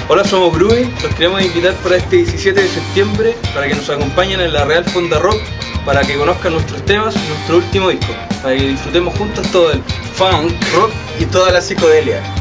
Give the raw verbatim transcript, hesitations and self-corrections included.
Hola, somos Groovy, los queremos invitar para este diecisiete de septiembre para que nos acompañen en la Real Fonda Rock, para que conozcan nuestros temas y nuestro último disco, para que disfrutemos juntos todo el funk, rock y toda la psicodelia.